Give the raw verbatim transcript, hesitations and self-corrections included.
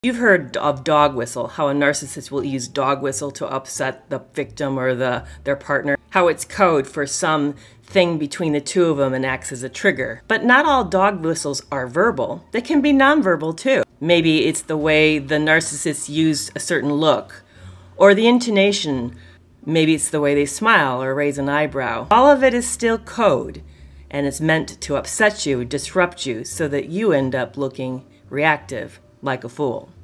You've heard of dog whistle, how a narcissist will use dog whistle to upset the victim or the their partner, how it's code for some thing between the two of them and acts as a trigger. But not all dog whistles are verbal. They can be nonverbal too. Maybe it's the way the narcissist used a certain look, or the intonation. Maybe it's the way they smile or raise an eyebrow. All of it is still code, and it's meant to upset you, disrupt you, so that you end up looking reactive, like a fool.